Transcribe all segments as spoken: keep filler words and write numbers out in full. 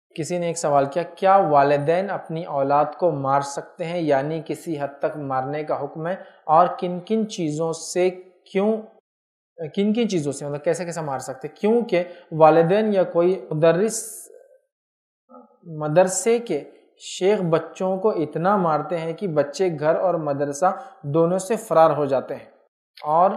کسی نے ایک سوال کیا، کیا والدین اپنی اولاد کو مار سکتے ہیں؟ یعنی کسی حد تک مارنے کا حکم ہے، اور کن کن چیزوں سے کیوں کن کن چیزوں سے مطلب کیسے کیسے مار سکتے؟ کیونکہ والدین یا کوئی مدرس مدرسے کے شیخ بچوں کو اتنا مارتے ہیں کہ بچے گھر اور مدرسہ دونوں سے فرار ہو جاتے ہیں، اور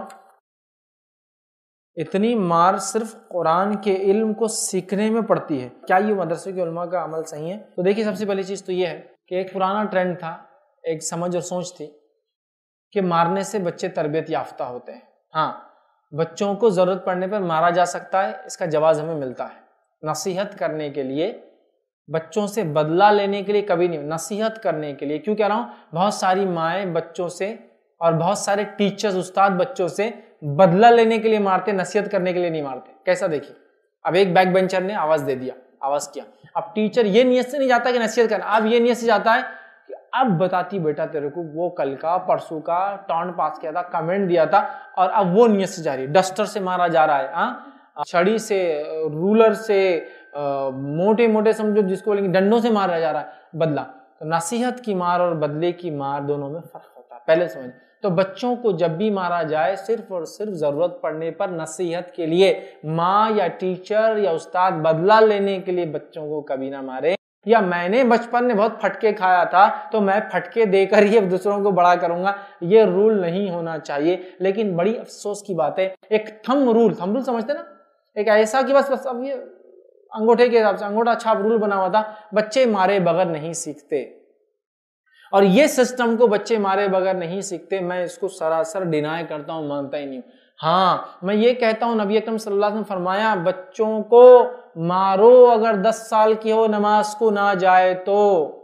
اتنی مار صرف قرآن کے علم کو سیکھنے میں پڑتی ہے۔ کیا یہ مدرسے کے علماء کا عمل صحیح ہے؟ تو دیکھیے، سب سے پہلی چیز تو یہ ہے کہ ایک پرانا ٹرینڈ تھا، ایک سمجھ اور سوچ تھی کہ مارنے سے بچے تربیت یافتہ ہوتے ہیں۔ ہاں، بچوں کو ضرورت پڑنے پر مارا جا سکتا ہے، اس کا جواز ہمیں ملتا ہے۔ نصیحت کرنے کے لیے، بچوں سے بدلہ لینے کے لیے کبھی نہیں، نصیحت کرنے کے لیے۔ کیوں کہہ رہا ہوں؟ بہت ساری مائیں بچوں سے اور بہت سارے ٹیچرز استاد بچوں سے بدلہ لینے کے لیے مارتے، نصیحت کرنے کے لیے نہیں مارتے۔ کیسا؟ دیکھیے، اب ایک بیک بینچر نے آواز دے دیا، آواز کیا، اب ٹیچر یہ نیت سے نہیں جاتا کہ نصیحت کرنا، اب یہ نیت سے جاتا ہے کہ اب بتاتی بیٹا تیرے کو وہ کل کا پرسوں کا ٹانٹ پاس کیا تھا، کمنٹ دیا تھا، اور اب وہ نیت سے جا رہی ہے۔ ڈسٹر سے مارا جا رہا ہے، ہاں چھڑی سے، رولر سے، موٹے موٹے سمجھو جس کو بولیں گے ڈنڈوں سے مارا جا رہا ہے بدلہ۔ تو نصیحت کی مار اور بدلے کی مار دونوں میں فرق ہوتا ہے، پہلے سمجھ۔ تو بچوں کو جب بھی مارا جائے، صرف اور صرف ضرورت پڑنے پر نصیحت کے لیے، ماں یا ٹیچر یا استاد بدلہ لینے کے لیے بچوں کو کبھی نہ مارے۔ یا میں نے بچپن میں بہت پھٹکے کھایا تھا تو میں پھٹکے دے کر ہی دوسروں کو بڑا کروں گا، یہ رول نہیں ہونا چاہیے۔ لیکن بڑی افسوس کی بات ہے، ایک تھم رول، تھم رول سمجھتے نا، ایک ایسا کہ بس بس اب یہ انگوٹھے کے حساب سے انگوٹھا چھاپ رول بنا ہوا تھا، بچے مارے بغیر نہیں سیکھتے، اور یہ سسٹم کو بچے مارے بغیر نہیں سیکھتے، میں اس کو سراسر ڈینائی کرتا ہوں، مانتا ہی نہیں ہوں۔ ہاں، میں یہ کہتا ہوں، نبی اکرم صلی اللہ علیہ وسلم فرمایا بچوں کو مارو اگر دس سال کی ہو، نماز کو نہ جائے تو،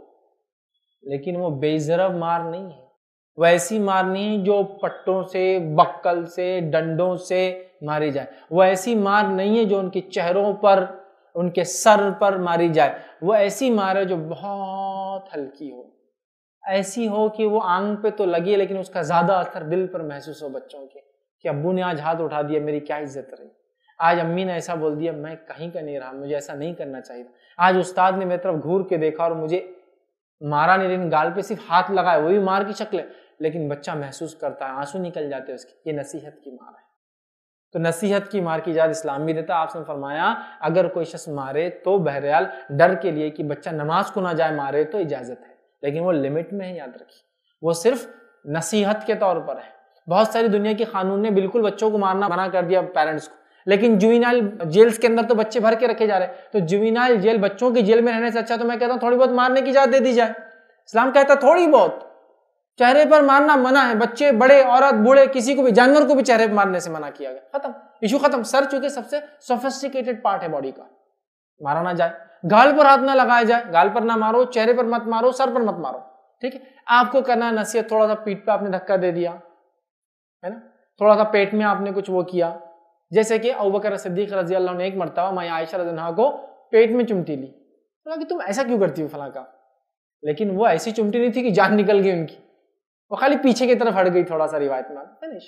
لیکن وہ بے ضرب مار نہیں ہے، وہ ایسی مار نہیں جو پٹوں سے، بکل سے، ڈنڈوں سے ماری جائے، وہ ایسی مار نہیں ہے جو ان کے چہروں پر، ان کے سر پر ماری جائے، وہ ایسی مار ہے جو بہت ہلکی ہو، ایسی ہو کہ وہ آنکھ پہ تو لگی لیکن اس کا زیادہ اثر دل پر محسوس ہو بچوں کے، کہ ابو نے آج ہاتھ اٹھا دیا، میری کیا عزت رہی، آج امی نے ایسا بول دیا، میں کہیں کا نہیں رہا، مجھے ایسا نہیں کرنا چاہیے، آج استاد نے میری طرف گھور کے دیکھا اور مجھے مارا نہیں، لیکن گال پہ صرف ہاتھ لگایا، وہی مار کی شکل ہے، لیکن بچہ محسوس کرتا ہے، آنسو نکل جاتے ہیں اس کی، یہ نصیحت کی مار ہے۔ تو نصیحت کی مار کی اجازت اسلام بھی دیتا۔ آپ نے فرمایا اگر کوئی شخص مارے تو بہرحال ڈر کے لیے کہ بچہ نماز کو نہ جائے مارے تو اجازت ہے، لیکن وہ لمٹ میں ہے، یاد رکھیے، وہ صرف نصیحت کے طور پر ہے۔ بہت ساری دنیا کے قانون نے بالکل بچوں کو مارنا منع کر دیا پیرنٹس کو، لیکن جوینائل جیلز کے اندر تو بچے بھر کے رکھے جا رہے ہیں، تو جوینائل جیل، بچوں کی جیل میں رہنے سے اچھا تو میں کہتا ہوں تھوڑی بہت مارنے کی اجازت دے دی جائے۔ اسلام کہتا ہے تھوڑی بہت، چہرے پر مارنا منع ہے، بچے، بڑے، عورت، بوڑھے، کسی کو بھی، جانور کو بھی چہرے پر مارنے سے منع کیا گیا، ختم، ایشو ختم۔ سر چونکہ سب سے سوفسٹیکیٹڈ پارٹ ہے باڈی کا، مارا نہ جائے، گال پر ہاتھ نہ لگایا جائے، گال پر نہ مارو، چہرے پر مت مارو، سر پر مت مارو، ٹھیک ہے۔ آپ کو کرنا ہے نصیحت، تھوڑا سا پیٹ پہ آپ نے دھکا دے دیا ہے نا، تھوڑا سا پیٹ میں آپ نے کچھ وہ کیا، جیسے کہ ابوبکر صدیق رضی اللہ عنہ نے ایک مرتبہ ماں عائشہ رضی اللہ عنہا کو پیٹ میں چمٹی لی، بولا کہ تم ایسا کیوں کرتی ہو فلاں کا، لیکن وہ ایسی چمٹی نہیں تھی کہ جان نکل گئی ان کی، وہ خالی پیچھے کی طرف ہٹ گئی تھوڑا سا، روایت میں فنش۔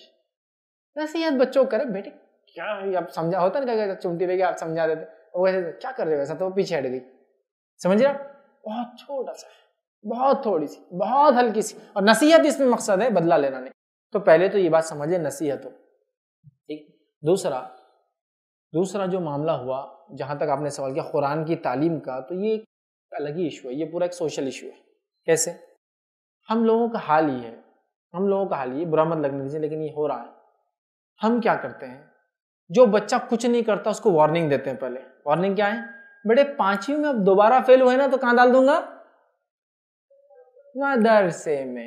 نصیحت بچوں کو کرے، بیٹے کیا آپ سمجھا ہوتا نا، کہ چمٹی لے کے آپ سمجھا دیتے، وہ ایسے کیا کر رہے ہو ایسا، تو وہ پیچھے ہٹ گئی، سمجھ رہے، بہت چھوٹا سا، بہت تھوڑی سی، بہت ہلکی سی، اور نصیحت اس میں مقصد ہے بدلہ لینا نہیں۔ تو پہلے تو یہ بات سمجھ لیں، نصیحت ہو، ٹھیک۔ دوسرا دوسرا جو معاملہ ہوا، جہاں تک آپ نے سوال کیا قرآن کی تعلیم کا، تو یہ ایک الگ ہی ایشو ہے، یہ پورا ایک سوشل ایشو ہے۔ کیسے؟ ہم لوگوں کا حال ہی ہے، ہم لوگوں کا حال یہ برا مت لگنے دیجیے، لیکن یہ ہو رہا ہے۔ ہم کیا کرتے ہیں، جو بچہ کچھ نہیں کرتا اس کو وارننگ دیتے ہیں۔ پہلے وارننگ کیا ہے، بیٹے پانچویں میں اب دوبارہ فیل ہوئے نا تو کہاں ڈال دوں گا، مدرسے میں،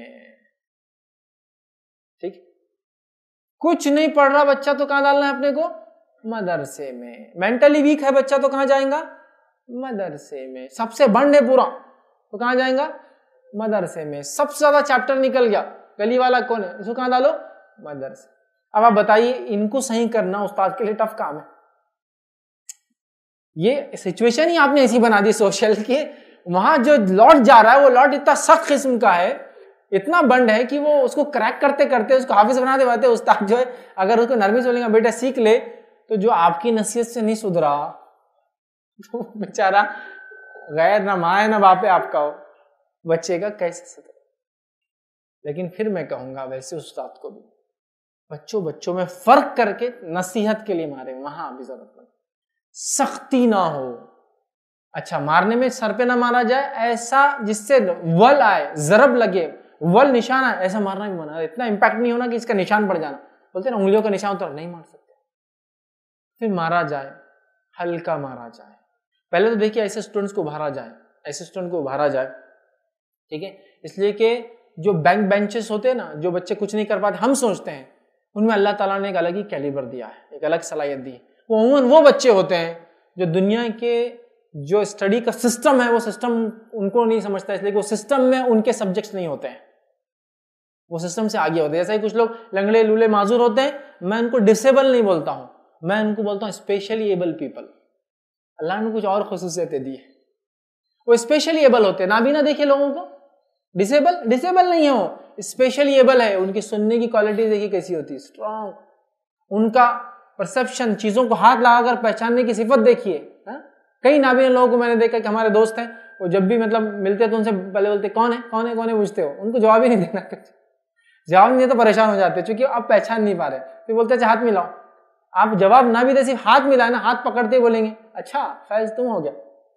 ٹھیک۔ کچھ نہیں پڑھ رہا بچہ تو کہاں ڈالنا ہے اپنے کو، مدرسے میں۔ مینٹلی ویک ہے بچہ تو کہاں جائیں گا، مدرسے میں۔ سب سے بنڈ ہے پورا تو کہاں جائیں گا، مدرسے میں۔ سب سے زیادہ چیپٹر نکل گیا، گلی والا کون ہے، اس کو کہاں ڈالو، مدرسے۔ اب آپ بتائیے ان کو صحیح کرنا استاد کے لیے ٹف کام ہے۔ یہ سچویشن ہی آپ نے ایسی بنا دی سوشل کے، وہاں جو لوٹ جا رہا ہے وہ لوٹ اتنا سخت قسم کا ہے، اتنا بنڈ ہے کہ وہ اس کو کریک کرتے کرتے اس کو حافظ بنا دے باتے۔ استاد جو ہے اگر اس کو نرمی سے بولیں گا بیٹا سیکھ لے، تو جو آپ کی نصیحت سے نہیں سدھرا تو بیچارہ غیر نہ ماں ہے نہ باپ ہے آپ کا ہو، بچے کا کیسے ستر؟ لیکن پھر میں کہوں گا ویسے استاد کو بھی بچوں بچوں میں فرق کر کے نصیحت کے لیے مارے، وہاں بھی ضرورت نہیں، سختی نہ ہو. اچھا مارنے میں سر پہ نہ مارا جائے، ایسا جس سے ول آئے، ضرب لگے، ول نشان آئے، ایسا مارنا بھی منع ہے. اتنا امپیکٹ نہیں ہونا کہ اس کا نشان پڑ جانا، بولتے نا انگلیوں کا نشان اتر، نہیں مار سکتے. پھر مارا جائے، ہلکا مارا جائے. پہلے تو دیکھیے ایسے اسٹوڈنٹس کو ابھارا جائے، ایسے اسٹوڈنٹ کو ابھارا جائے، ٹھیک ہے. اس لیے کہ جو بینک بینچز ہوتے ہیں نا، جو بچے کچھ نہیں کر پاتے، ہم سوچتے ہیں ان میں اللہ تعالیٰ نے ایک الگ ہی کیلیبر دیا ہے، ایک الگ صلاحیت دی ہے. وہ عموماً وہ بچے ہوتے ہیں جو دنیا کے جو اسٹڈی کا سسٹم ہے وہ سسٹم ان کو نہیں سمجھتا، اس لیے کہ وہ سسٹم میں ان کے سبجیکٹس نہیں ہوتے ہیں، وہ سسٹم سے آگے ہوتے ہیں. جیسا ہی کچھ لوگ لنگڑے لولے معذور ہوتے ہیں، میں ان کو ڈسیبل نہیں بولتا ہوں، میں ان کو بولتا ہوں اسپیشلی ایبل پیپل. اللہ نے کچھ اور خصوصیتیں دی ہیں، وہ اسپیشلی ایبل ہوتے ہیں. نابینا دیکھے لوگوں کو، ڈسیبل ڈسیبل نہیں ہے، وہ اسپیشلی ایبل ہے. ان کی سننے کی کوالٹی دیکھیے کیسی ہوتی ہے، اسٹرانگ. ان کا پرسپشن، چیزوں کو ہاتھ لگا کر پہچاننے کی صفت دیکھیے. کئی نابینا لوگوں کو میں نے دیکھا کہ ہمارے دوست ہیں، وہ جب بھی مطلب ملتے ہیں تو ان سے پہلے بولتے کون ہے کون ہے کون ہے پوچھتے ہو، ان کو جواب ہی نہیں دینا، جواب نہیں تو پریشان ہو جاتے چونکہ آپ پہچان نہیں پا رہے. پھر بولتے اچھا ہاتھ ملاؤ، آپ جواب نہ بھی دے صرف ہاتھ ملائے نا، ہاتھ پکڑتے بولیں گے اچھا فیض تم ہو گیا.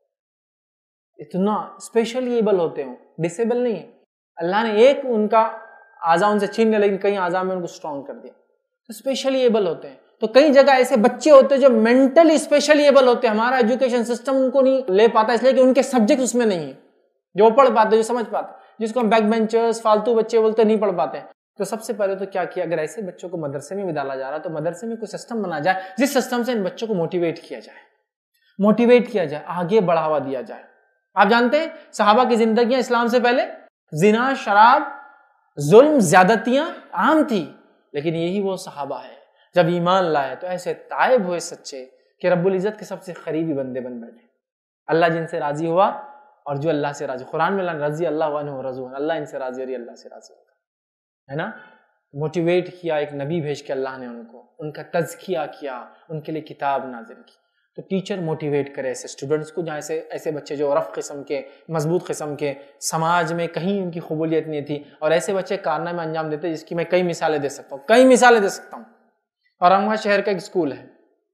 اتنا اسپیشلی ایبل ہوتے ہوں، ڈسیبل نہیں ہے. اللہ نے ایک ان کا اعضا ان سے چھین لیا لیکن کئی اعضا میں ان کو اسٹرانگ کر دیا، تو اسپیشلی ایبل ہوتے ہیں. تو کئی جگہ ایسے بچے ہوتے ہیں جو مینٹلی اسپیشلی ایبل ہوتے ہیں، ہمارا ایجوکیشن سسٹم ان کو نہیں لے پاتا اس لیے کہ ان کے سبجیکٹ اس میں نہیں ہیں، جو پڑھ پاتے، جو سمجھ پاتے، جس کو ہم بیک بینچرز فالتو بچے بولتے نہیں پڑھ پاتے. تو سب سے پہلے تو کیا کیا، اگر ایسے بچوں کو مدرسے میں بھی ڈالا جا رہا ہے تو مدرسے میں کوئی سسٹم بنا جائے جس سسٹم سے ان بچوں کو موٹیویٹ کیا جائے، موٹیویٹ کیا جائے، آگے بڑھاوا دیا جائے. آپ جانتے ہیں صحابہ کی زندگیاں اسلام سے پہلے زنا، شراب، ظلم، زیادتیاں عام تھی، لیکن یہی وہ صحابہ ہے جب ایمان لائے تو ایسے تائب ہوئے سچے کہ رب العزت کے سب سے قریبی بندے بن بیٹھے. اللہ جن سے راضی ہوا اور جو اللہ سے راضی، قرآن میں اللہ رضی اللہ عنہ رضوان، اللہ ان سے راضی اور یہ اللہ سے راضی ہوگا، ہے نا. موٹیویٹ کیا، ایک نبی بھیج کے اللہ نے ان کو، ان کا تزکیہ کیا، ان کے لیے کتاب نازل کی. تو ٹیچر موٹیویٹ کرے ایسے اسٹوڈنٹس کو، جہاں ایسے ایسے بچے جو رف قسم کے، مضبوط قسم کے، سماج میں کہیں ان کی قبولیت نہیں تھی، اور ایسے بچے کارنامے انجام دیتے جس کی میں کئی مثالیں دے سکتا ہوں کئی مثالیں دے سکتا ہوں. اورنگ شہر کا ایک اسکول ہے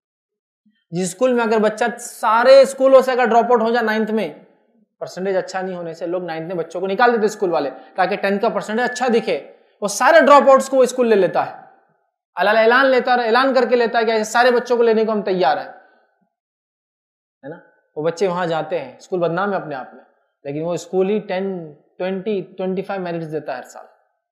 جس اسکول میں اگر بچہ سارے اسکولوں سے اگر ڈراپ آؤٹ ہو جائے نائنتھ میں، پرسنٹیج اچھا نہیں ہونے سے لوگ نائنتھ میں بچوں کو نکال دیتے اسکول والے تاکہ ٹینتھ کا پرسنٹیج اچھا دکھے. وہ سارے ڈراپ آؤٹس کو وہ اسکول لے لیتا ہے، اللہ اعلان لیتا ہے، اعلان کر کے لیتا ہے کہ ایسے سارے بچوں کو لینے کو ہم تیار ہیں، ہے نا. وہ بچے وہاں جاتے ہیں، اسکول بدنام ہے اپنے آپ میں، لیکن وہ اسکول ہی ten twenty twenty five merits دیتا ہے ہر سال.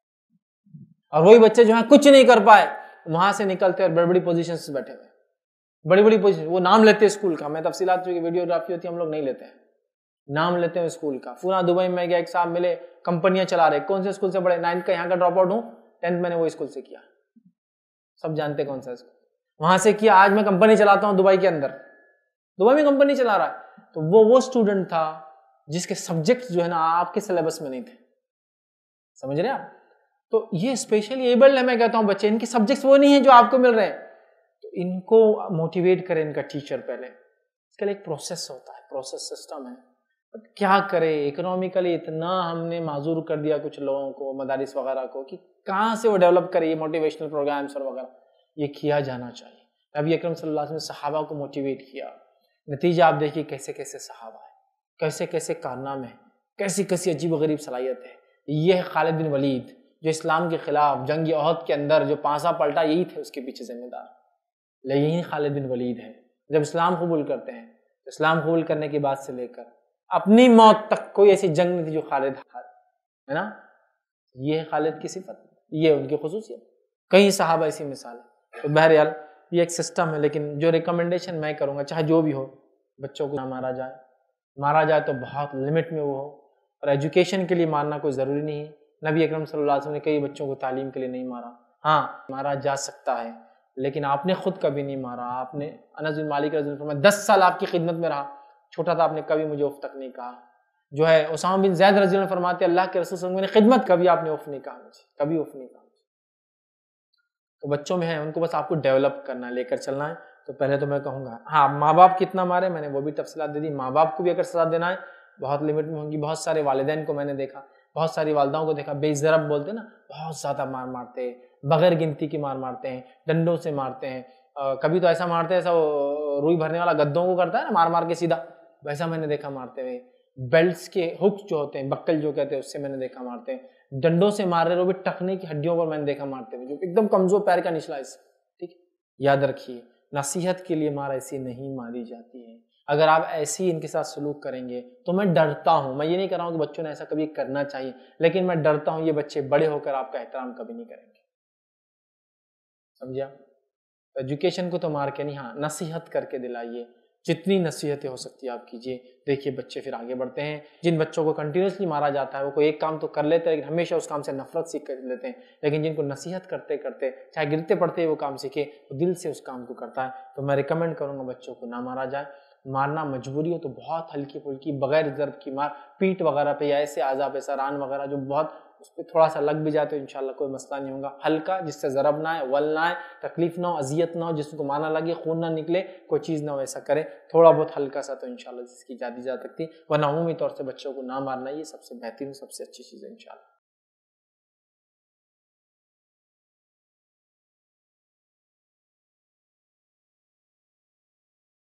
اور وہی بچے جو ہیں کچھ نہیں کر پائے وہاں سے نکلتے اور بڑی بڑی پوزیشن سے بیٹھے ہوئے، بڑی بڑی پوزیشن، وہ نام لیتے ہیں اسکول کا. میں تفصیلات جو ویڈیوگرافی ہوتی ہے ہم لوگ نہیں لیتے ہیں، نام لیتے ہیں اسکول کا. پورا دبئی میں گیا، ایک صاحب ملے، کمپنیاں چلا رہے، کون سے اسکول سے پڑھے، نائنتھ کا یہاں کا ڈراپ آؤٹ ہوں، ٹینتھ میں نے وہ اسکول سے کیا، سب جانتے کون سا اسکول، وہاں سے کیا. آج میں کمپنی چلاتا ہوں دبئی کے اندر، دبئی میں کمپنی چلا رہا ہے. تو وہ وہ اسٹوڈنٹ تھا جس کے سبجیکٹ جو ہے نا آپ کے سلیبس میں نہیں تھے، سمجھ رہے آپ. تو یہ اسپیشلی ایبلڈ ہے، میں کہتا ہوں بچے، ان کے سبجیکٹس وہ نہیں ہیں جو آپ کو مل رہے ہیں، تو ان کو موٹیویٹ کرے ان کا ٹیچر. پہلے اس کے لیے ایک پروسیس ہوتا ہے، پروسیس سسٹم ہے. کیا کرے، اکنومیکلی اتنا ہم نے معذور کر دیا کچھ لوگوں کو، مدارس وغیرہ کو، کہ کہاں سے وہ ڈیولپ کرے یہ موٹیویشنل پروگرامس اور وغیرہ. یہ کیا جانا چاہیے. نبی اکرم صلی اللہ علیہ وسلم نے صحابہ کو موٹیویٹ کیا، نتیجہ آپ دیکھیے کیسے کیسے صحابہ ہیں، کیسے کیسے کارنامے ہیں، کیسی کیسی عجیب و غریب صلاحیت ہے. یہ ہے خالد بن ولید جو اسلام کے خلاف جنگ احد کے اندر جو پانسا پلٹا، یہی تھے اس کے پیچھے ذمہ دار. یہی خالد بن ولید ہے. جب اسلام قبول کرتے ہیں، اسلام قبول کرنے کے بعد سے لے کر اپنی موت تک کوئی ایسی جنگ نہیں تھی جو خالد ہار، ہے نا. یہ ہے خالد کی صفت، یہ ان کی خصوصیت. کئی صحابہ ایسی مثال ہے. تو بہرحال یہ ایک سسٹم ہے، لیکن جو ریکمنڈیشن میں کروں گا، چاہے جو بھی ہو، بچوں کو نہ مارا جائے، مارا جائے تو بہت لمٹ میں وہ ہو. اور ایجوکیشن کے لیے مارنا کوئی ضروری نہیں ہے. نبی اکرم صلی اللہ علیہ وسلم نے کئی بچوں کو تعلیم کے لیے نہیں مارا. ہاں مارا جا سکتا ہے، لیکن آپ نے خود کبھی نہیں مارا. آپ نے، انس بن مالک رضی اللہ عنہ فرمایا، دس سال آپ کی خدمت میں رہا، چھوٹا تھا، آپ نے کبھی مجھے اف تک نہیں کہا. جو ہے اسامہ بن زید رضی اللہ عنہ فرماتے اللہ کے رسول صلی اللہ علیہ وسلم نے خدمت کبھی آپ نے اف نہیں کہا مجھے، کبھی اف نہیں کہا مجھے. تو بچوں میں ہے، ان کو بس آپ کو ڈیولپ کرنا ہے، لے کر چلنا ہے. تو پہلے تو میں کہوں گا ہاں ماں باپ کتنا مارے، میں نے وہ بھی تفصیلات دے دی. ماں باپ کو بھی اگر سزا دینا ہے بہت لمٹ میں ہوگی. بہت سارے والدین کو میں نے دیکھا، بہت ساری والداؤں کو دیکھا، بے ضرب بولتے نا، بہت زیادہ مار مارتے ہیں، بغیر گنتی کی مار مارتے ہیں، ڈنڈوں سے مارتے ہیں. کبھی تو ایسا مارتے ہیں ایسا روئی بھرنے والا گدوں کو کرتا ہے نا مار مار کے سیدھا، ویسا میں نے دیکھا مارتے ہوئے. بیلٹس کے ہکس جو ہوتے ہیں، بکل جو کہتے ہیں، اس سے میں نے دیکھا مارتے ہیں. ڈنڈوں سے مار رہے وہ بھی ٹخنے کی ہڈیوں پر میں نے دیکھا مارتے ہوئے، جو ایک دم کمزور پیر کا نچلا حصہ. ٹھیک ہے، یاد رکھیے نصیحت کے لیے مار ایسی نہیں ماری جاتی ہے. اگر آپ ایسی ان کے ساتھ سلوک کریں گے تو میں ڈرتا ہوں، میں یہ نہیں کر رہا ہوں کہ بچوں نے ایسا کبھی کرنا چاہیے، لیکن میں ڈرتا ہوں یہ بچے بڑے ہو کر آپ کا احترام کبھی نہیں کریں گے. سمجھا؟ ایجوکیشن کو تو مار کے نہیں، ہاں نصیحت کر کے دلائیے، جتنی نصیحتیں ہو سکتی ہے آپ کیجیے. دیکھیے بچے پھر آگے بڑھتے ہیں. جن بچوں کو کنٹینیوسلی مارا جاتا ہے وہ کوئی ایک کام تو کر لیتے ہیں لیکن ہمیشہ اس کام سے نفرت سیکھ کر لیتے ہیں. لیکن جن کو نصیحت کرتے کرتے چاہے گرتے پڑتے وہ کام سیکھے، وہ دل سے اس کام کو کرتا ہے. تو میں ریکمینڈ کروں گا بچوں کو نہ مارا جائے. مارنا مجبوری ہو تو بہت ہلکی پھلکی بغیر ضرب کی مار، پیٹ وغیرہ پہ یا ایسے اعضاء پہ، سران وغیرہ جو بہت اس پہ تھوڑا سا لگ بھی جائے تو انشاءاللہ کوئی مسئلہ نہیں ہوگا. ہلکا جس سے ضرب نہ آئے، ول نہ آئے، تکلیف نہ ہو، اذیت نہ ہو، جس کو مارنا لگے خون نہ نکلے، کوئی چیز نہ ہو، ایسا کرے تھوڑا بہت ہلکا سا تو انشاءاللہ جس کی جا دی جا سکتی. ورنہ عمومی طور سے بچوں کو نہ مارنا یہ سب سے بہترین سب سے اچھی چیز ہے انشاءاللہ.